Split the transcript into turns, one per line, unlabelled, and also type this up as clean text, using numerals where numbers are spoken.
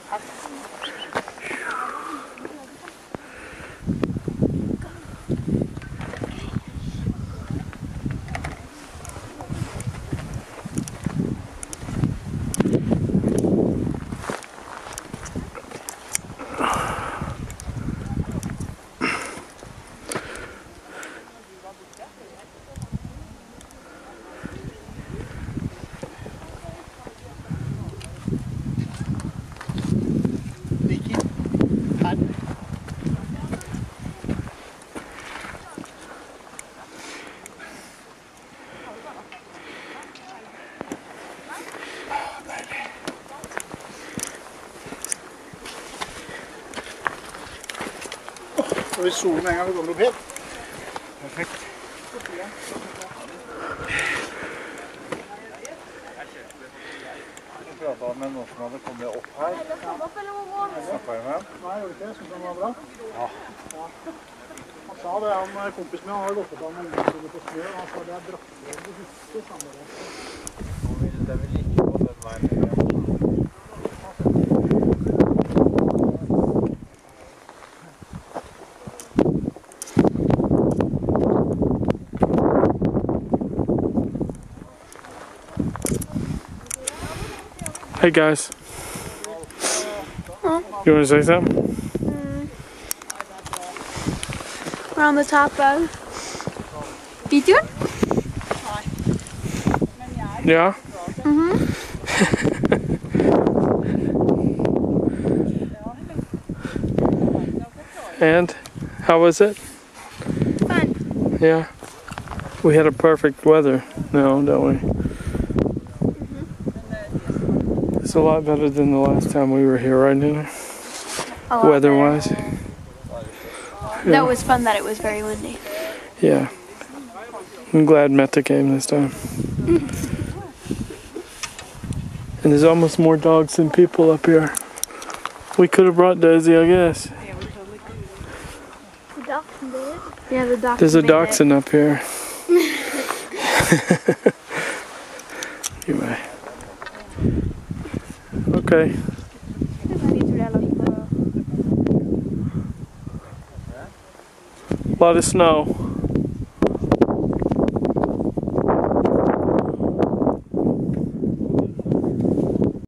Så vi solen en gang vi kommer opp hit. Perfekt. Jeg pratet med noen som hadde kommet opp her. Snakket jeg med ham? Nei, gjorde ikke det. Synes han var bra? Ja. Han sa det, kompisen min hadde gått opp av noen ungdomsskoler på snø, og han sa det dratt det huske sammen. Det vil ikke på den veien.
Hey guys. You want to say something?
We're on the top of Bitihorn?
Yeah? And how was it?
Fun.
Yeah. We had a perfect weather now, don't we? It's a lot better than the last time we were here, right, Nina? Weather-wise.
That was fun that it was very windy.
Yeah. I'm glad Meta came this time. And there's almost more dogs than people up here. We could have brought Daisy, I guess.
The dachshund did? Yeah, the dachshund.
There's a dachshund up here. Anyway. Okay. A lot of snow.